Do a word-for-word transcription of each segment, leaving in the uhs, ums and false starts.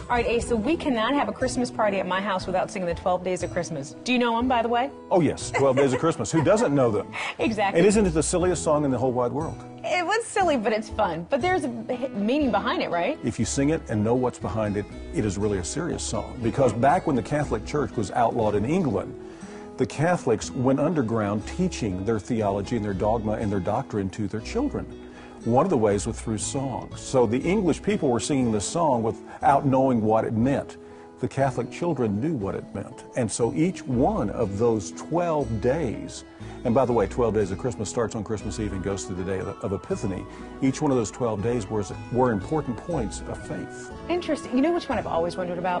All right, Ace, so we cannot have a Christmas party at my house without singing the twelve Days of Christmas. Do you know them, by the way? Oh, yes, twelve Days of Christmas. Who doesn't know them? Exactly. And isn't it the silliest song in the whole wide world? It was silly, but it's fun. But there's a meaning behind it, right? If you sing it and know what's behind it, it is really a serious song. Because back when the Catholic Church was outlawed in England, the Catholics went underground teaching their theology and their dogma and their doctrine to their children. One of the ways was through songs. So the English people were singing this song without knowing what it meant. The Catholic children knew what it meant. And so each one of those twelve days, and by the way, twelve Days of Christmas starts on Christmas Eve and goes through the day of, of Epiphany, each one of those twelve days was, were important points of faith. Interesting. You know which one I've always wondered about?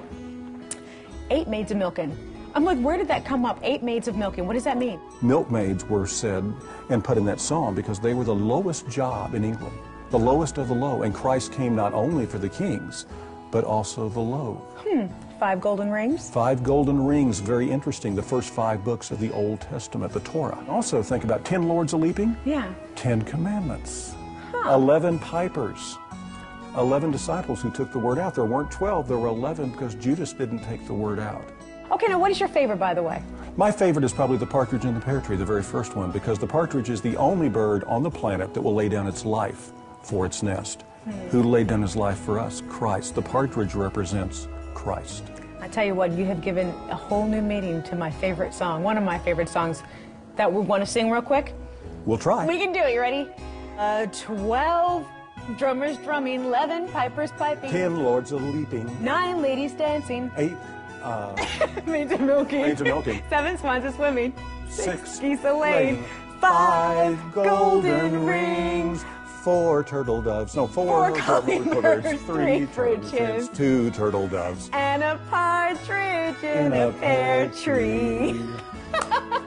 Eight Maids of Milken. I'm like, where did that come up? Eight Maids of Milken. What does that mean? Milkmaids were said and put in that song because they were the lowest job in England, the lowest of the low. And Christ came not only for the kings, but also the low. Hmm. Five golden rings? Five golden rings, very interesting. The first five books of the Old Testament, the Torah. Also think about ten lords a-leaping. Yeah. Ten commandments. Huh. Eleven pipers. Eleven disciples who took the word out. There weren't twelve, there were eleven because Judas didn't take the word out. Okay, now what is your favorite, by the way? My favorite is probably the partridge in the pear tree, the very first one, because the partridge is the only bird on the planet that will lay down its life for its nest. Hmm. Who laid down his life for us? Christ. The partridge represents Christ. I tell you what, you have given a whole new meaning to my favorite song, one of my favorite songs that we want to sing real quick. We'll try. We can do it. You ready? Uh, twelve drummers drumming, eleven pipers piping, ten lords a-leaping, nine ladies dancing, eight uh, maids of milking, maids of milking, seven swans a swimming, six, six geese a laying, five golden rings, four turtle doves, no, four, four turtle three partridges, two turtle doves, and a partridge in, in a, a pear tree. tree.